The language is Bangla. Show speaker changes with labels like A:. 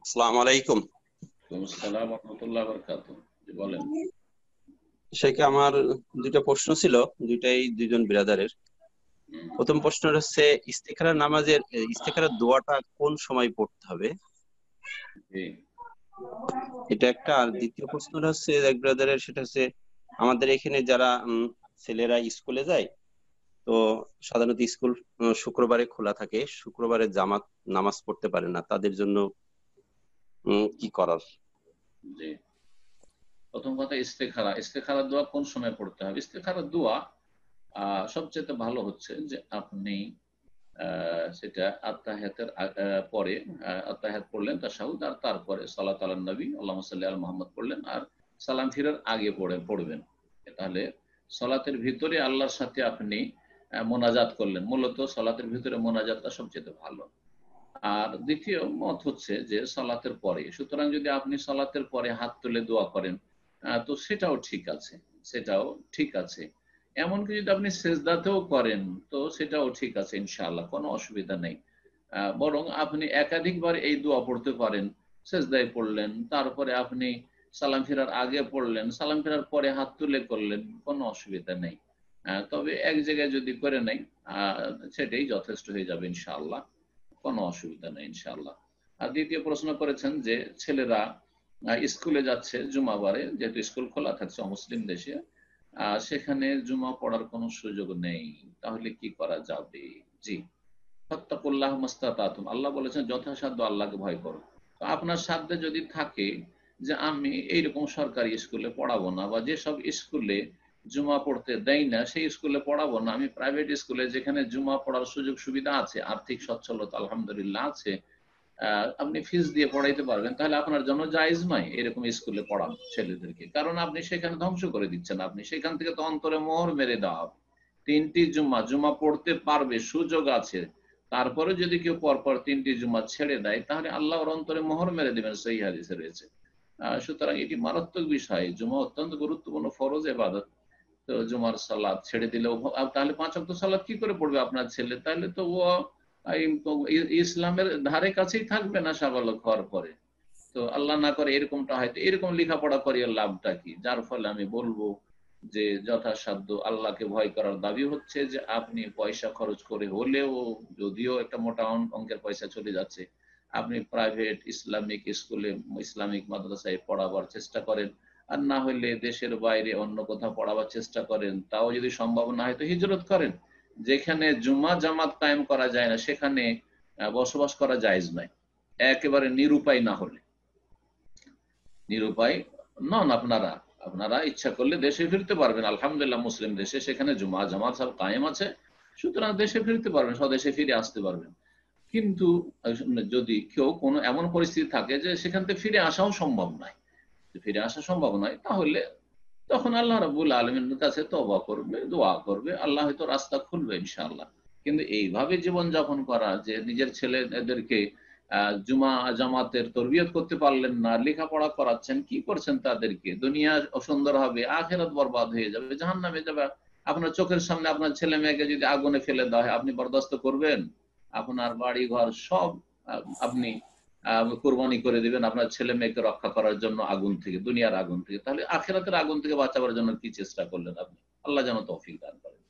A: আসসালামু আলাইকুম।
B: আসসালাম ওয়া রাহমাতুল্লাহি ওয়া বারাকাতুহু। জি বলেন।
A: শেখ, আমার দুইটা প্রশ্ন ছিল, দুইটাই দুইজন ব্রাদারের। প্রথম প্রশ্ন হচ্ছে ইস্তেখারা নামাজের ইস্তেখারা দোয়াটা কোন সময় পড়তে হবে,
B: জি
A: এটা একটা। আর দ্বিতীয় প্রশ্নটা হচ্ছে এক ব্রাদারের, সেটা হচ্ছে আমাদের এখানে যারা ছেলেরা স্কুলে যায়, তো সাধারণত স্কুল শুক্রবারে খোলা থাকে, শুক্রবারে জামাত নামাজ পড়তে পারে না, তাদের জন্য কি করার?
B: জি প্রথম কথা, ইস্তেখারা দোয়া কোন সময় পড়তে হবে? ইস্তেখারা দোয়া সবচেয়ে ভালো হচ্ছে যে আপনি সেটা আত্তাহিয়াতের পরে আত্তাহিয়াত পড়লেন, তাশাহুদ, আর তারপরে সালাত আলান নবী আল্লাহুম্মা সাল্লি আলা মুহাম্মদ পড়লেন, আর সালাম ফিরার আগে পড়বেন। তাহলে সালাতের ভিতরে আল্লাহর সাথে আপনি মোনাজাত করলেন। মূলত সালাতের ভিতরে মোনাজাতটা সবচেয়ে ভালো। আর দ্বিতীয় মত হচ্ছে যে সালাতের পরে, সুতরাং যদি আপনি সালাতের পরে হাত তুলে দোয়া করেন তো সেটাও ঠিক আছে, সেটাও ঠিক আছে। এমনকি যদি আপনি সেজদাতেও করেন তো সেটাও ঠিক আছে, ইনশাআল্লাহ কোনো অসুবিধা নেই। বরং আপনি একাধিকবার এই দোয়া পড়তে পারেন। সেজদায় পড়লেন, তারপরে আপনি সালাম ফেরার আগে পড়লেন, সালাম ফেরার পরে হাত তুলে করলেন, কোনো অসুবিধা নেই। তবে এক জায়গায় যদি করে নেই সেটাই যথেষ্ট হয়ে যাবে ইনশাআল্লাহ, কোনো অসুবিধা নেই ইনশাআল্লাহ। আর দ্বিতীয় প্রশ্ন করেছেন যে ছেলেরা স্কুলে যাচ্ছে জুমাবারে, যেহেতু স্কুল খোলা থাকছে অমুসলিম দেশে, সেখানে জুমা পড়ার কোনো সুযোগ নেই, তাহলে কি করা যাবে? জি, ফাত্তাকুল্লাহ মাস্তাতাতুম, আল্লাহ বলেছেন যথাসাধ্য আল্লাহকে ভয় করো। তো আপনার সাধ্যে যদি থাকে যে আমি এইরকম সরকারি স্কুলে পড়াবো না, বা যেসব স্কুলে জুমা পড়তে দেয় না সেই স্কুলে পড়াবো না, আমি প্রাইভেট স্কুলে যেখানে জুমা পড়ার সুযোগ সুবিধা আছে, আর্থিক সচ্ছলতা আলহামদুলিল্লাহ আছে, আপনি ফিস দিয়ে পড়াইতে পারবেন, তাহলে আপনার জন্য জায়েজ নয় এরকম স্কুলে পড়ান ছেলেদেরকে। কারণ আপনি সেখানে ধ্বংস করে দিচ্ছেন, আপনি সেখান থেকে তো অন্তরে মোহর মেরে দেওয়া হবে। 3টি জুমা পড়তে পারবে, সুযোগ আছে, তারপরে যদি কেউ পরপর 3টি জুমা ছেড়ে দেয় তাহলে আল্লাহর অন্তরে মোহর মেরে দেবেন, সহিহ হাদিসে রয়েছে। সুতরাং এটি মারাত্মক বিষয়, জুমা অত্যন্ত গুরুত্বপূর্ণ ফরজ ইবাদত। তো জুমার সালাত ছেড়ে দিলেও তাহলে 5 ওয়াক্ত সালাত কি করে পড়বে আপনার ছেলে? তাহলে তো ও ইসলামের ধারে কাছেই থাকবে না সাবালক হওয়ার পরে। তো আল্লাহ না করে এরকমটা হয়তো, এরকম লেখাপড়া করিয়ে লাভটা কি? যার ফলে আমি বলবো যে যথাসাধ্য আল্লাহকে ভয় করার দাবি হচ্ছে যে আপনি পয়সা খরচ করে হলেও, যদিও একটা মোটা অঙ্কের পয়সা চলে যাচ্ছে, আপনি প্রাইভেট ইসলামিক স্কুলে, ইসলামিক মাদ্রাসায় পড়াবার চেষ্টা করেন। আর না হলে দেশের বাইরে অন্য কোথাও পড়াবার চেষ্টা করেন। তাও যদি সম্ভব না হয় তো হিজরত করেন। যেখানে জুমা জামাত কায়েম করা যায় না সেখানে বসবাস করা জায়েজ নয়, একেবারে নিরুপায় না হলে। নিরুপায় নন আপনারা, আপনারা ইচ্ছা করলে দেশে ফিরতে পারবেন, আলহামদুলিল্লাহ মুসলিম দেশে, সেখানে জুমা জামাত সব কায়েম আছে, সুতরাং দেশে ফিরতে পারবেন, স্বদেশে ফিরে আসতে পারবেন। কিন্তু যদি কেউ কোনো এমন পরিস্থিতি থাকে যে সেখান থেকে ফিরে আসাও সম্ভব নয়, ফিরে আসা সম্ভব নয়, তাহলে তখন আল্লাহ রাব্বুল আলামিনের কাছে তওবা করবে, দোয়া করবে, আল্লাহ হয়তো রাস্তা খুলবে ইনশাআল্লাহ। কিন্তু এইভাবে জীবন যাপন করা যে নিজের ছেলেদেরকে জুমা জামাতের তরবিয়ত করতে পারলেন না, লেখাপড়া করাচ্ছেন, কি করছেন তাদেরকে? দুনিয়া অসুন্দর হবে, আখিরাত বরবাদ হয়ে যাবে, জাহান্নামে যাবে। আপনার চোখের সামনে আপনার ছেলে মেয়েকে যদি আগুনে ফেলে দেওয়া হয়, আপনি বরদাস্ত করবেন? আপনার বাড়ি ঘর সব আপনি কোরবানি করে দিবেন আপনার ছেলে মেয়েকে রক্ষা করার জন্য আগুন থেকে, দুনিয়ার আগুন থেকে, তাহলে আখিরাতের আগুন থেকে বাঁচাবার জন্য কি চেষ্টা করলেন আপনি? আল্লাহ যেন তৌফিক দান করেন।